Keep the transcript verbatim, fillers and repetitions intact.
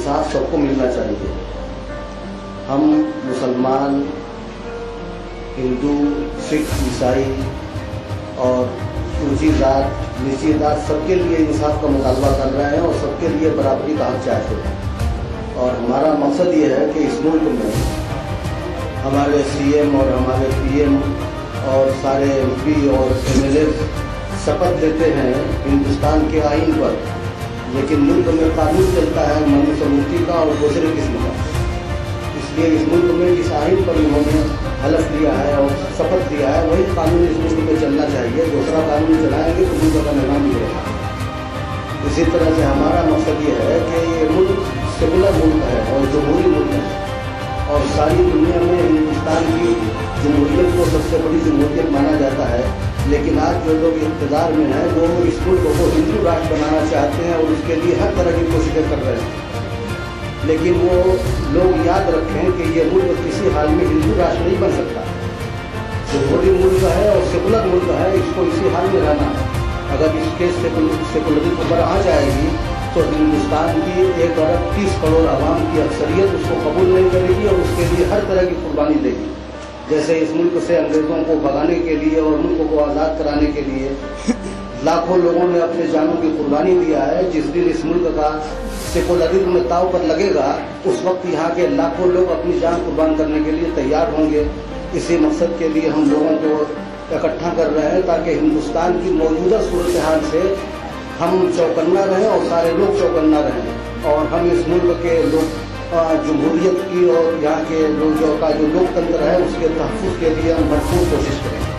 इंसाफ सबको मिलना चाहिए। हम मुसलमान, हिंदू, सिख, ईसाई और ऊंची जात, नीची जात सबके लिए इंसाफ का मुतालबा कर रहे हैं और सबके लिए बराबरी का हक चाहते हैं। और हमारा मकसद ये है कि इस मुल्क में हमारे सीएम और हमारे पीएम और सारे एमपी और एमएलए शपथ लेते हैं हिंदुस्तान के आईन पर, लेकिन मुल्क में कानून चलता है मनुस्मृति का और दूसरे किस्म का। इसलिए इस मुल्क में इस आईन पर उन्होंने हलफ लिया है और शपथ लिया है, वही कानून इस मुल्क में चलना चाहिए। दूसरा कानून चलाएंगे तो मुल्क का निर्माण मिलेगा। इसी तरह से हमारा मकसद ये है कि ये मुल्क सेकुलर मुल्क है और जमहूरी मुल्क है, और सारी दुनिया में हिंदुस्तान की जमहूरियत को सबसे बड़ी जमहूरियत माना जाता है। लेकिन आज जो लोग इक़्तिदार में हैं वो इस मुल्क को हिंदू राष्ट्र बनाना चाहते हैं और उसके लिए हर तरह की कोशिशें कर रहे हैं। लेकिन वो लोग याद रखें कि ये मुल्क किसी हाल में हिंदू राष्ट्र नहीं बन सकता। जमहूरी मुल्क है और सेकुलर मुल्क है, इसको इसी हाल में रहना है। अगर इसके सेकुलरिज्म पर आ जाएगी तो हिंदुस्तान की एक अरब तीस करोड़ आवाम की अक्सरियत उसको कबूल नहीं करेगी और उसके लिए हर तरह की कुर्बानी देगी। जैसे इस मुल्क से अंग्रेज़ों को भगाने के लिए और मुल्क को आज़ाद कराने के लिए लाखों लोगों ने अपने जानों की कुर्बानी दिया है। जिस दिन इस मुल्क का सेकुलरिज्म ताव पर लगेगा उस वक्त यहाँ के लाखों लोग अपनी जान कुर्बान करने के लिए तैयार होंगे। इसी मकसद के लिए हम लोगों को इकट्ठा कर रहे हैं ताकि हिंदुस्तान की मौजूदा सूरत हाल से हम चौकन्ना रहें और सारे लोग चौकन्ना रहें, और हम इस मुल्क के लोग जमहूरियत की और यहाँ के लोगों का जो लोकतंत्र है उसके तहफ़्फ़ुज़ के लिए हम भरपूर कोशिश करें।